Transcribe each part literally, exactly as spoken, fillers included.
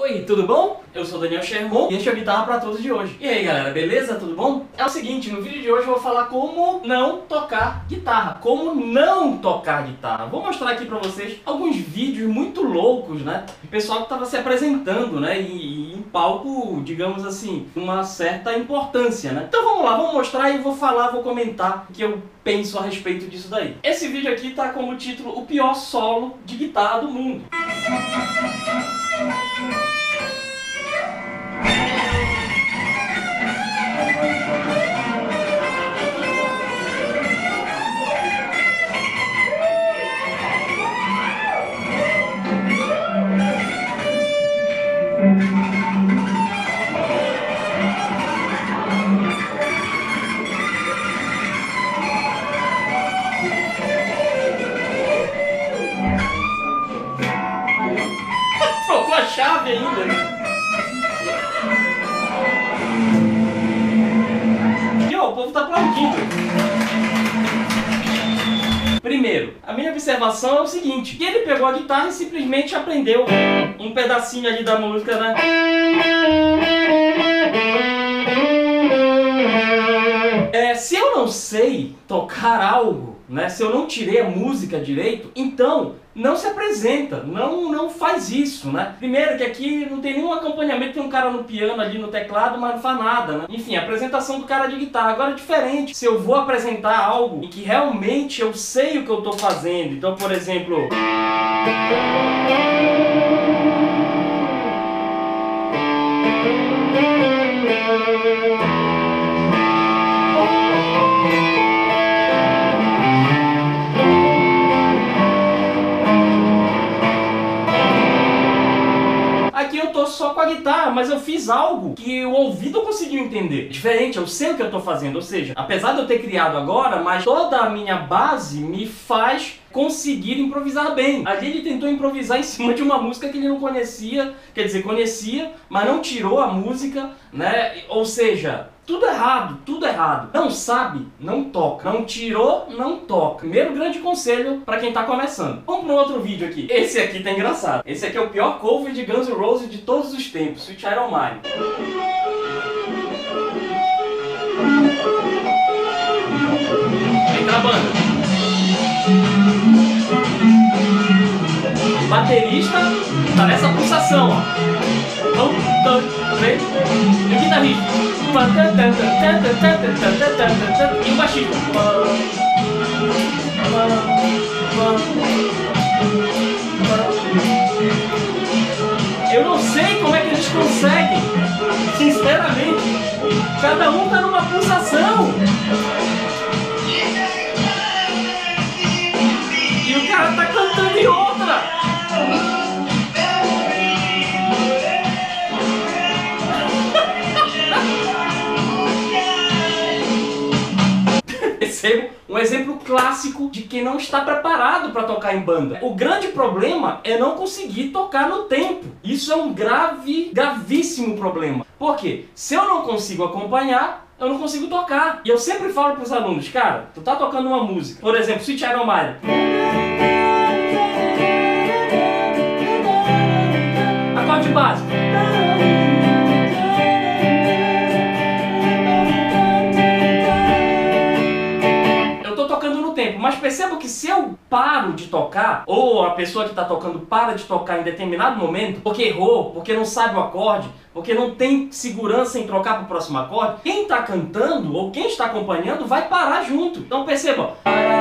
Oi, tudo bom? Eu sou o Daniel Sherman e este é o Guitarra Pra Todos de hoje. E aí galera, beleza? Tudo bom? É o seguinte, no vídeo de hoje eu vou falar como não tocar guitarra. Como não tocar guitarra. Vou mostrar aqui pra vocês alguns vídeos muito loucos, né? De pessoal que tava se apresentando, né? E, e em palco, digamos assim, uma certa importância, né? Então vamos lá, vamos mostrar e vou falar, vou comentar o que eu penso a respeito disso daí. Esse vídeo aqui tá como título O Pior Solo de Guitarra do Mundo. Trocou a chave ainda, né? E ó, o povo tá aplaudindo. Primeiro, a minha observação é o seguinte, que ele pegou a guitarra e simplesmente aprendeu um pedacinho ali da música, né? É, se eu não sei tocar algo, né, se eu não tirei a música direito, então não se apresenta, não, não faz isso, né? Primeiro que aqui não tem nenhum acompanhamento, tem um cara no piano ali no teclado, mas não faz nada, né? Enfim, a apresentação do cara de guitarra. Agora é diferente, se eu vou apresentar algo em que realmente eu sei o que eu tô fazendo, então por exemplo... Aqui eu tô só com a guitarra, mas eu fiz algo que o ouvido conseguiu entender. Diferente, eu sei o que eu tô fazendo, ou seja, apesar de eu ter criado agora, mas toda a minha base me faz conseguir improvisar bem. Ali ele tentou improvisar em cima de uma música que ele não conhecia, quer dizer, conhecia, mas não tirou a música, né? Ou seja... tudo errado, tudo errado. Não sabe, não toca. Não tirou, não toca. Primeiro grande conselho pra quem tá começando. Vamos para um outro vídeo aqui. Esse aqui tá engraçado. Esse aqui é o pior cover de Guns N' Roses de todos os tempos. Sweet Child O' Mine. Entra a banda. O baterista tá nessa pulsação, ó. Um, dois, três. E o guitarrista. E o baixista. Eu não sei como é que eles conseguem. Sinceramente, cada um tá numa pulsação. E o cara tá cantando em outra. Um exemplo clássico de quem não está preparado para tocar em banda. O grande problema é não conseguir tocar no tempo. Isso é um grave, gravíssimo problema. Por quê? Se eu não consigo acompanhar, eu não consigo tocar. E eu sempre falo para os alunos, cara, tu tá tocando uma música, por exemplo, Sweet Child O' Mine. Acorde básico. Mas perceba que se eu paro de tocar, ou a pessoa que está tocando para de tocar em determinado momento, porque errou, porque não sabe o acorde, porque não tem segurança em trocar para o próximo acorde, quem está cantando ou quem está acompanhando vai parar junto. Então perceba.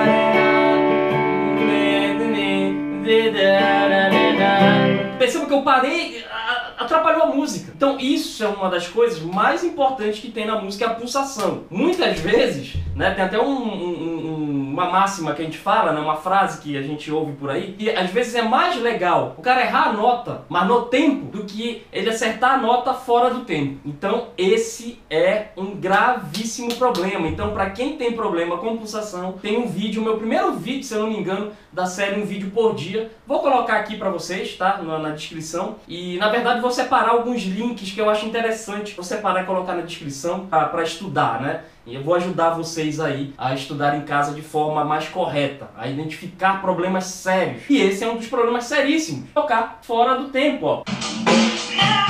Perceba que eu parei, atrapalhou a música. Então isso é uma das coisas mais importantes que tem na música, é a pulsação. Muitas vezes, né, tem até um, um, uma máxima que a gente fala, né, uma frase que a gente ouve por aí, que às vezes é mais legal o cara errar a nota, mas no tempo, do que ele acertar a nota fora do tempo. Então esse é um gravíssimo problema. Então para quem tem problema com pulsação, tem um vídeo, o meu primeiro vídeo, se eu não me engano, da série Um Vídeo por Dia. Vou colocar aqui para vocês, tá? Na, na descrição. E na verdade vou separar alguns links que eu acho interessante. Vou separar e colocar na descrição para estudar, né? E eu vou ajudar vocês aí a estudar em casa de forma mais correta, a identificar problemas sérios. E esse é um dos problemas seríssimos. Tocar fora do tempo, ó.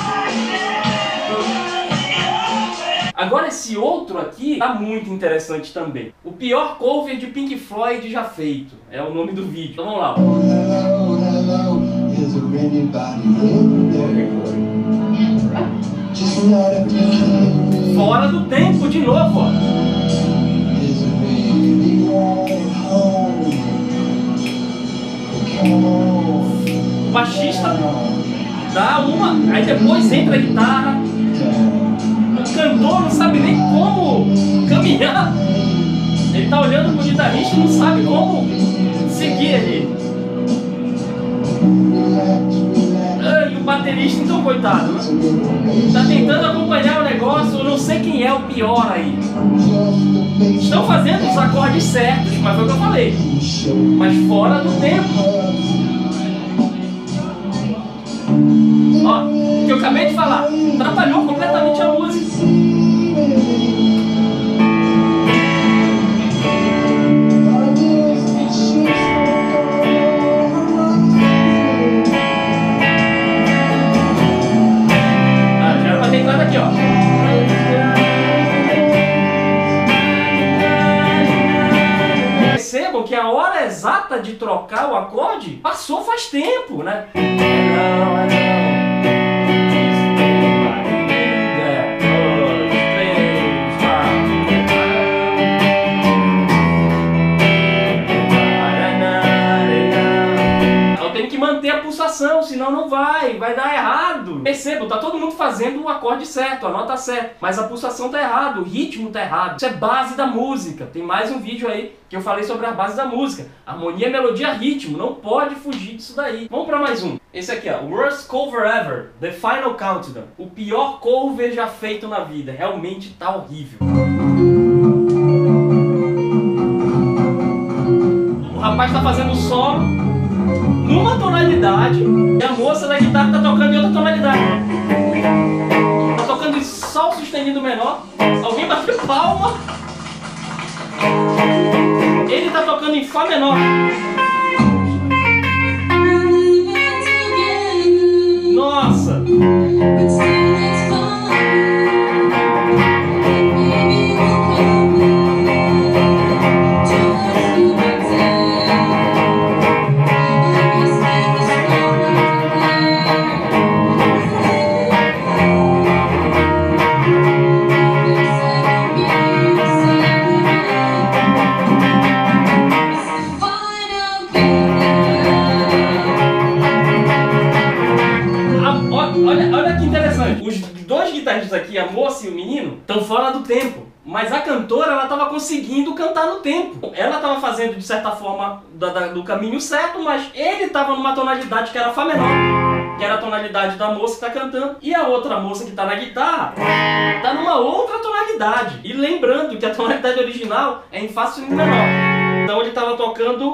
Agora esse outro aqui tá muito interessante também. O pior cover de Pink Floyd já feito. É o nome do vídeo. Então vamos lá. Fora do tempo de novo, ó. O baixista dá uma, aí depois entra a guitarra. O cantor não sabe nem como caminhar. Ele tá olhando pro guitarrista e não sabe como seguir ali. Ah, e o baterista, então, coitado, né? Tá tentando acompanhar o negócio, eu não sei quem é o pior aí. Estão fazendo os acordes certos, mas foi o que eu falei. Mas fora do tempo. Ó, o que eu acabei de falar, atrapalhou completamente a música. Ah, já era pra ter entrado aqui, ó. Percebam que a hora exata de trocar o acorde passou faz tempo, né? Não, não. Manter a pulsação, senão não vai, vai dar errado. Percebam, tá todo mundo fazendo o acorde certo, a nota certa, mas a pulsação tá errada, o ritmo tá errado. Isso é base da música. Tem mais um vídeo aí que eu falei sobre a base da música. Harmonia, melodia, ritmo, não pode fugir disso daí. Vamos pra mais um. Esse aqui, ó, Worst Cover Ever, The Final Countdown. O pior cover já feito na vida, realmente tá horrível. O rapaz tá fazendo solo numa tonalidade e a moça da guitarra tá tocando em outra tonalidade. Tá tocando em sol sustenido menor, alguém bateu palma, ele tá tocando em fá menor. Nossa! Aqui, a moça e o menino, estão fora do tempo. Mas a cantora, ela estava conseguindo cantar no tempo. Ela estava fazendo, de certa forma, da, da, do caminho certo, mas ele estava numa tonalidade que era Fá menor, que era a tonalidade da moça que está cantando. E a outra moça que está na guitarra está numa outra tonalidade. E lembrando que a tonalidade original é em Fá sustenido menor. Então ele estava tocando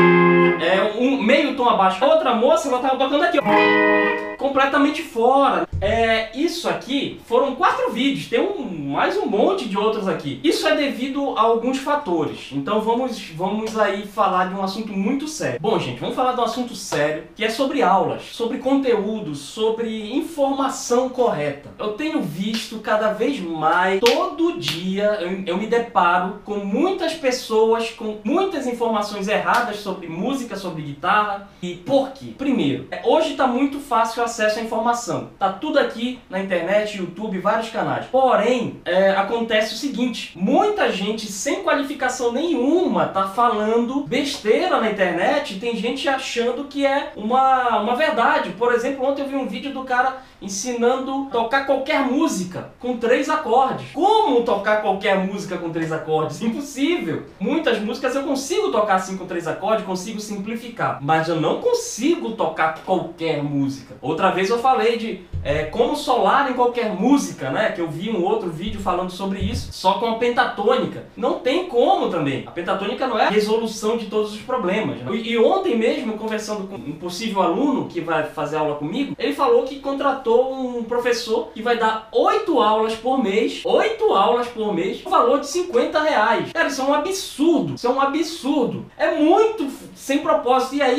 é, um meio tom abaixo. A outra moça, ela estava tocando aqui, ó, completamente fora. É, isso aqui foram quatro vídeos, tem um, mais um monte de outros aqui. Isso é devido a alguns fatores. Então vamos, vamos aí falar de um assunto muito sério. Bom, gente, vamos falar de um assunto sério, que é sobre aulas, sobre conteúdo, sobre informação correta. Eu tenho visto cada vez mais, todo dia eu, eu me deparo com muitas pessoas com muitas informações erradas sobre música, sobre guitarra. E por quê? Primeiro, hoje está muito fácil o acesso à informação. Tá tudo tudo aqui na internet, YouTube, vários canais. Porém, é, acontece o seguinte, muita gente sem qualificação nenhuma tá falando besteira na internet e tem gente achando que é uma, uma verdade. Por exemplo, ontem eu vi um vídeo do cara ensinando a tocar qualquer música com três acordes. Como tocar qualquer música com três acordes? Impossível! Muitas músicas eu consigo tocar assim com três acordes, consigo simplificar, mas eu não consigo tocar qualquer música. Outra vez eu falei de é, como solar em qualquer música, né? Que eu vi um outro vídeo falando sobre isso, só com a pentatônica. Não tem como também. A pentatônica não é a resolução de todos os problemas, né? E ontem mesmo, conversando com um possível aluno que vai fazer aula comigo, ele falou que contratou um professor que vai dar oito aulas por mês, oito aulas por mês, no valor de cinquenta reais. Cara, isso é um absurdo, isso é um absurdo. É muito sem propósito. E aí,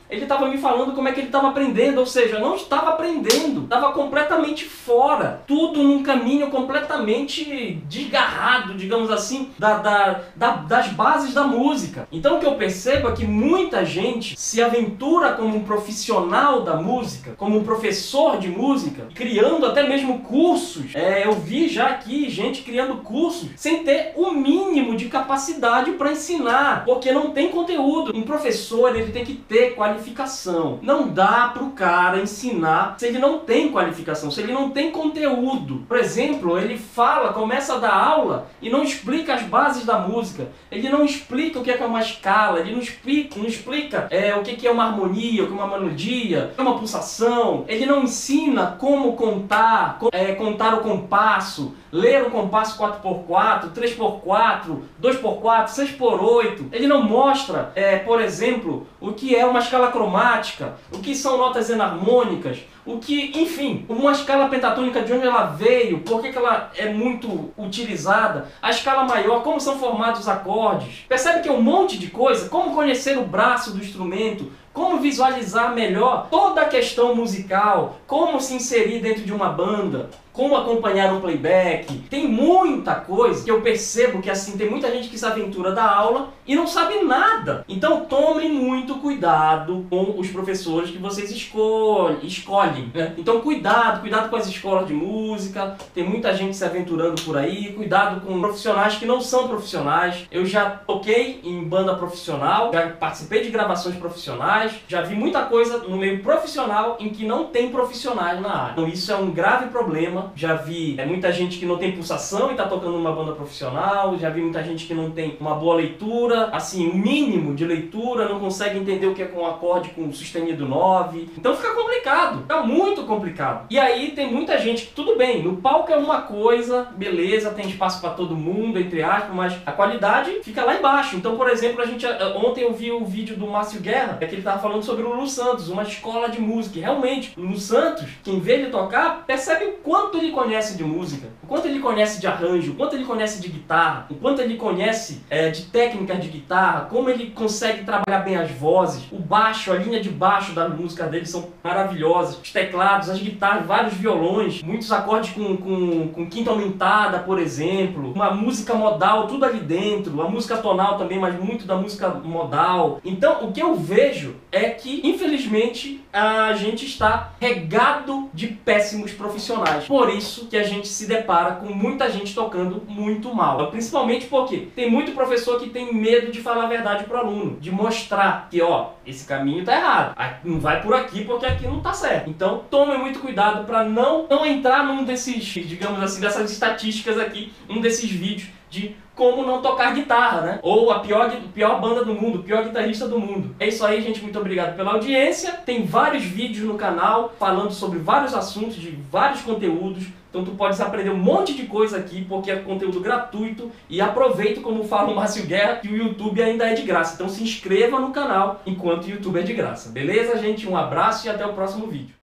ele estava me falando como é que ele estava aprendendo, ou seja, eu não estava aprendendo, estava completamente fora, tudo num caminho completamente desgarrado, digamos assim, da, da, da, das bases da música. Então o que eu percebo é que muita gente se aventura como um profissional da música, como um professor de música, criando até mesmo cursos. É, eu vi já aqui gente criando cursos sem ter o mínimo de capacidade para ensinar, porque não tem conteúdo. Um professor, ele tem que ter qualificação. Não dá para o cara ensinar se ele não tem qualificação, se ele não tem conteúdo. Por exemplo, ele fala, começa a dar aula e não explica as bases da música. Ele não explica o que é uma escala, ele não explica, não explica é, o que é uma harmonia, o que é uma melodia, o que é uma pulsação. Ele não ensina como contar, é, contar o compasso, ler o compasso quatro por quatro, três por quatro, dois por quatro, seis por oito. Ele não mostra, é, por exemplo, o que é uma escala cromática, o que são notas enarmônicas, o que, enfim, uma escala pentatônica, de onde ela veio, por que que ela é muito utilizada, a escala maior, como são formados os acordes. Percebe que é um monte de coisa, como conhecer o braço do instrumento, como visualizar melhor toda a questão musical, como se inserir dentro de uma banda, como acompanhar um playback. Tem muita coisa que eu percebo que assim, tem muita gente que se aventura da aula e não sabe nada. Então tomem muito cuidado com os professores que vocês escolhem, escolhem, né? Então cuidado, cuidado com as escolas de música, tem muita gente se aventurando por aí, cuidado com profissionais que não são profissionais. Eu já toquei em banda profissional, já participei de gravações profissionais, já vi muita coisa no meio profissional em que não tem profissionais na área. Então isso é um grave problema. Já vi é, muita gente que não tem pulsação e está tocando numa banda profissional, já vi muita gente que não tem uma boa leitura, assim, o mínimo de leitura, não consegue entender o que é um acorde com sustenido nove. Então fica complicado, fica muito complicado. E aí tem muita gente que, tudo bem, no palco é uma coisa, beleza, tem espaço para todo mundo, entre aspas, mas a qualidade fica lá embaixo. Então, por exemplo, a gente, ontem eu vi o vídeo do Márcio Guerra, é que ele estava falando sobre o Lulu Santos, uma escola de música. E realmente, o Lulu Santos, quem vê ele tocar, percebe o quanto ele conhece de música, o quanto ele conhece de arranjo, o quanto ele conhece de guitarra, o quanto ele conhece é, de técnicas de guitarra, como ele consegue trabalhar bem as vozes, o baixo, a linha de baixo da música dele são maravilhosas, os teclados, as guitarras, vários violões, muitos acordes com, com, com quinta aumentada, por exemplo, uma música modal, tudo ali dentro, a música tonal também, mas muito da música modal. Então, o que eu vejo é que, infelizmente, a gente está regado de péssimos profissionais. Por isso que a gente se depara com muita gente tocando muito mal. Principalmente porque tem muito professor que tem medo de falar a verdade pro aluno, de mostrar que, ó, esse caminho tá errado, não vai por aqui porque aqui não tá certo. Então, tome muito cuidado para não, não entrar num desses, digamos assim, dessas estatísticas aqui, um desses vídeos de como não tocar guitarra, né? Ou a pior, pior banda do mundo, o pior guitarrista do mundo. É isso aí, gente. Muito obrigado pela audiência. Tem vários vídeos no canal falando sobre vários assuntos, de vários conteúdos. Então tu podes aprender um monte de coisa aqui, porque é conteúdo gratuito. E aproveita, como fala o Márcio Guerra, que o YouTube ainda é de graça. Então se inscreva no canal enquanto o YouTube é de graça. Beleza, gente? Um abraço e até o próximo vídeo.